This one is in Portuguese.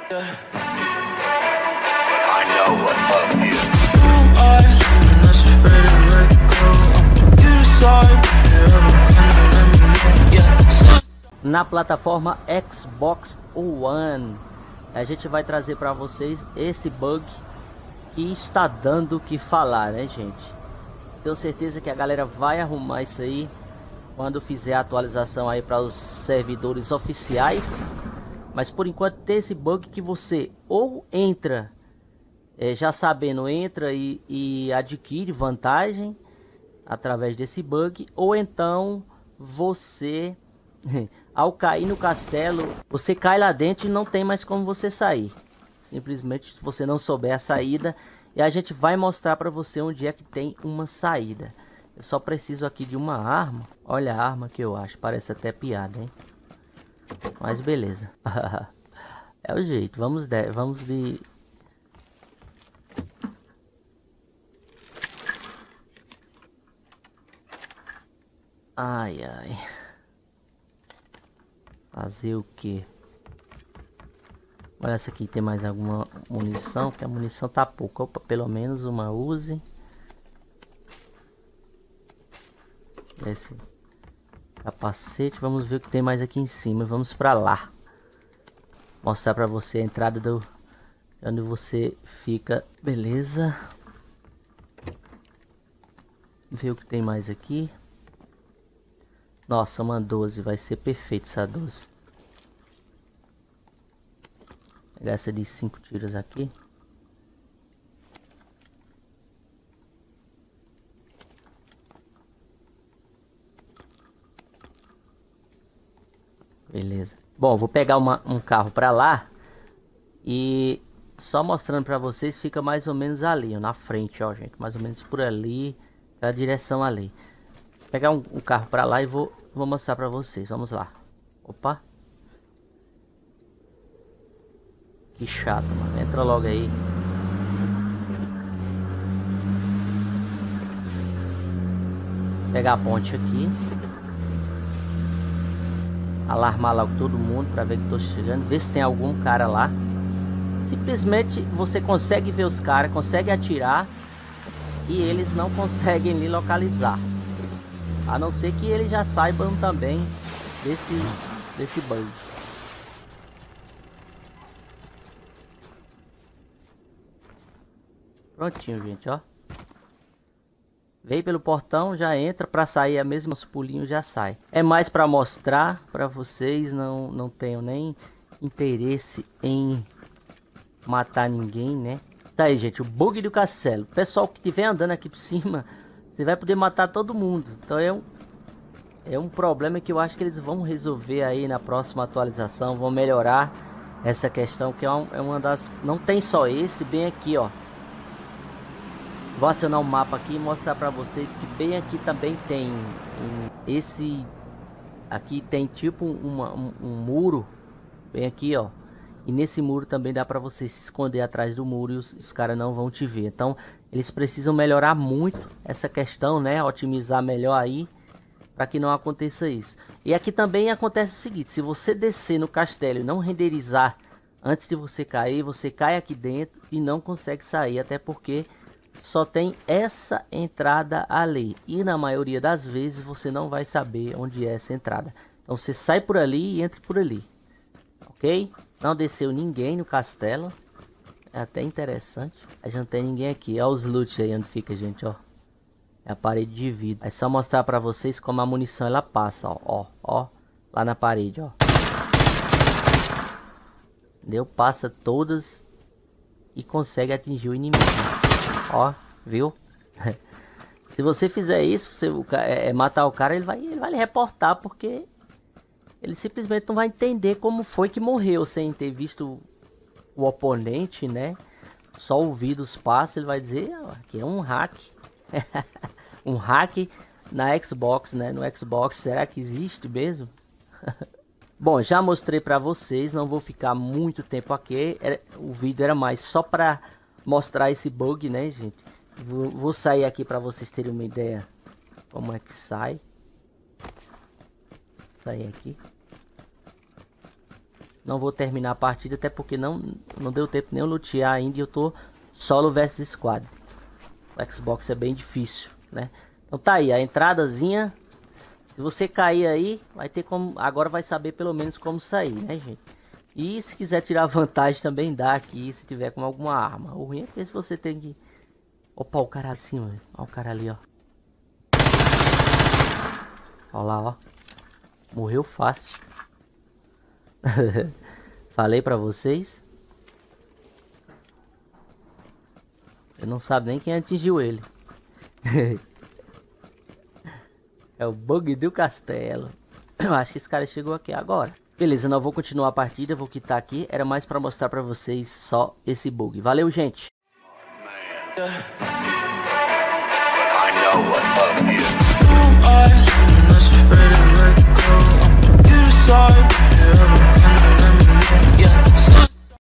I know what love is. Na plataforma Xbox One, a gente vai trazer para vocês esse bug que está dando o que falar, né, gente? Tenho certeza que a galera vai arrumar isso aí quando fizer a atualização aí para os servidores oficiais. Mas por enquanto tem esse bug que você ou entra já sabendo, entra e adquire vantagem através desse bug, ou então você ao cair no castelo, você cai lá dentro e não tem mais como você sair. Simplesmente se você não souber a saída, e a gente vai mostrar para você onde é que tem uma saída. Eu só preciso aqui de uma arma. Olha a arma que eu acho, parece até piada, hein? Mas beleza. É o jeito, vamos de... Ai, ai. Fazer o que? Olha, essa aqui tem mais alguma munição, porque a munição tá pouca. Opa, pelo menos uma Uzi. Esse capacete, vamos ver o que tem mais aqui em cima. Vamos pra lá. Mostrar pra você a entrada do... onde você fica. Beleza. Ver o que tem mais aqui. Nossa, uma 12, vai ser perfeito essa 12. Pegar essa de 5 tiros aqui. Beleza. Bom, vou pegar um carro pra lá. E só mostrando pra vocês, fica mais ou menos ali, ó, na frente, ó, gente. Mais ou menos por ali, na direção ali. Pegar um carro pra lá e vou mostrar pra vocês. Vamos lá. Opa. Que chato, mano. Entra logo aí. Pegar a ponte aqui. Alarmar logo todo mundo pra ver que tô chegando. Ver se tem algum cara lá. Simplesmente você consegue ver os caras, consegue atirar. E eles não conseguem lhe localizar. A não ser que eles já saibam também desse bug. Prontinho, gente, ó. Veio pelo portão, já entra, pra sair a mesma pulinho já sai. É mais pra mostrar pra vocês, não tenho nem interesse em matar ninguém, né? Tá aí, gente, o bug do castelo. Pessoal que estiver andando aqui por cima, você vai poder matar todo mundo. Então é um problema que eu acho que eles vão resolver aí na próxima atualização. Vão melhorar essa questão, que é uma das... Não tem só esse, bem aqui, ó. Vou acionar o mapa aqui e mostrar pra vocês que bem aqui também tem esse... Aqui tem tipo um muro, bem aqui, ó. E nesse muro também dá pra você se esconder atrás do muro e os caras não vão te ver. Então eles precisam melhorar muito essa questão, né? Otimizar melhor aí, para que não aconteça isso. E aqui também acontece o seguinte: se você descer no castelo e não renderizar antes de você cair, você cai aqui dentro e não consegue sair, até porque só tem essa entrada ali. E na maioria das vezes você não vai saber onde é essa entrada. Então você sai por ali e entra por ali. Ok? Não desceu ninguém no castelo. É até interessante. A gente não tem ninguém aqui. Olha os loot aí onde fica, gente, ó. É a parede de vidro. É só mostrar pra vocês como a munição ela passa, ó. Lá na parede, ó. Entendeu? Passa todas e consegue atingir o inimigo. Ó, viu? Se você fizer isso, você matar o cara, ele vai lhe reportar, porque ele simplesmente não vai entender como foi que morreu sem ter visto o oponente, né? Só ouvido os passos, ele vai dizer que é um hack. Um hack na Xbox, né? No Xbox, será que existe mesmo? Bom, já mostrei pra vocês, não vou ficar muito tempo aqui. O vídeo era mais só pra mostrar esse bug, né, gente? Vou sair aqui pra vocês terem uma ideia como é que sai. Sair aqui. Não vou terminar a partida, até porque não deu tempo nem eu lutear ainda e eu tô solo versus squad. O Xbox é bem difícil, né? Então tá aí, a entradazinha. Se você cair aí, vai ter como... Agora vai saber pelo menos como sair, né, gente? E se quiser tirar vantagem também dá aqui, se tiver com alguma arma. O ruim é que se você tem que... Opa, o cara acima, velho. Olha o cara ali, ó. Olha lá, ó. Morreu fácil. Falei pra vocês. Você não sabe nem quem atingiu ele. É o bug do castelo. Eu acho que esse cara chegou aqui agora. Beleza, não vou continuar a partida, vou quitar aqui. Era mais pra mostrar pra vocês só esse bug. Valeu, gente. I know what love is. Not afraid to let go. You decide if you ever gonna let me know. Yeah.